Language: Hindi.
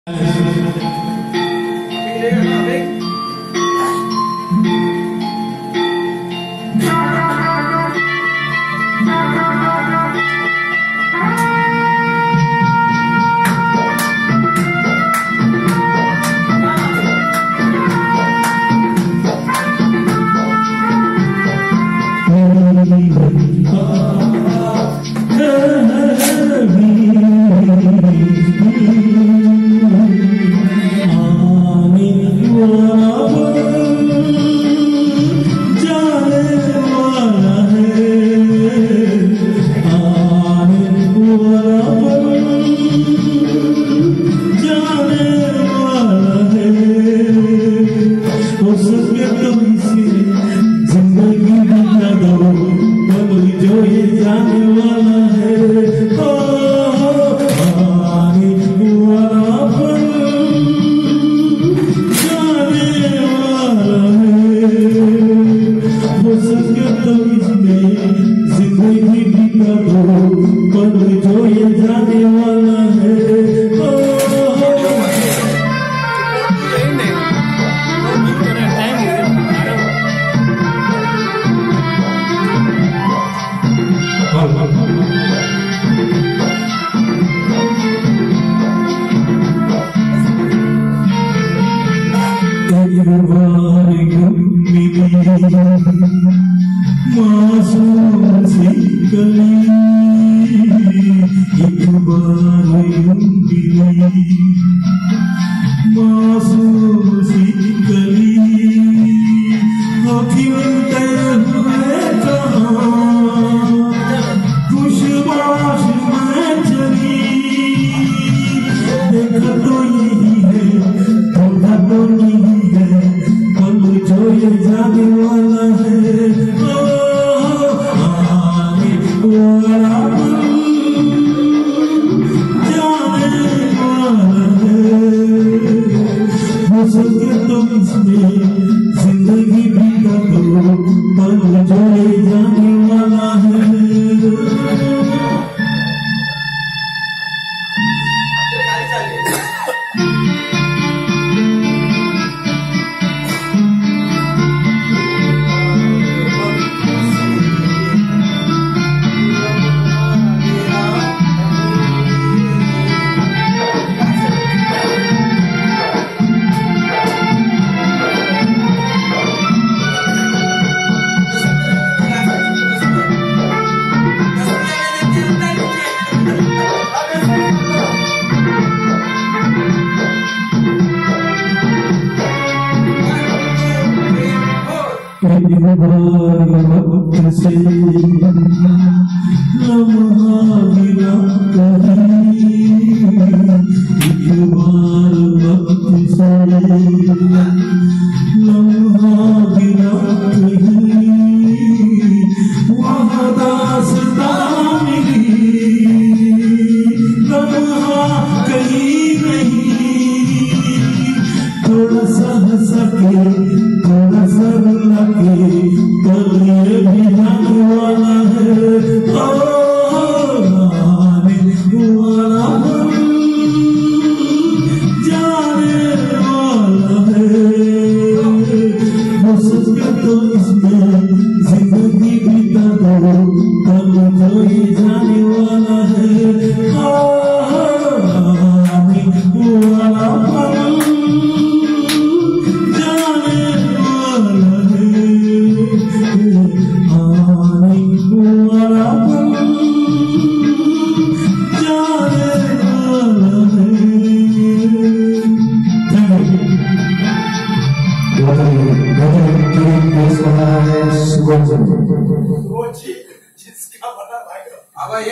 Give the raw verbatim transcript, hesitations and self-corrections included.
मासूम सी कली एक बार यूं मासूम सी कली खिलते हुए कहाँ खुशबाश में चली देखा तो यही है देखा तो नहीं है पल जो ये जाने वाला है जिंदगी भी करो पल जो जाने वाला है। वक्त से लम्हा गिरा कहीं एक बार वक्त से लम्हा गिरा कहीं वहाँ दास्तां मिली लम्हा कहीं नहीं थोड़ा सा हंसा के थोड़ा सा रुला के कल ये भी जाने वाला है आने वाला जाने वाला है हो सके तो इसमें जिंदगी बिता दो कल जो ये जाने वाला है आने वाला जिसका बड़ा भाई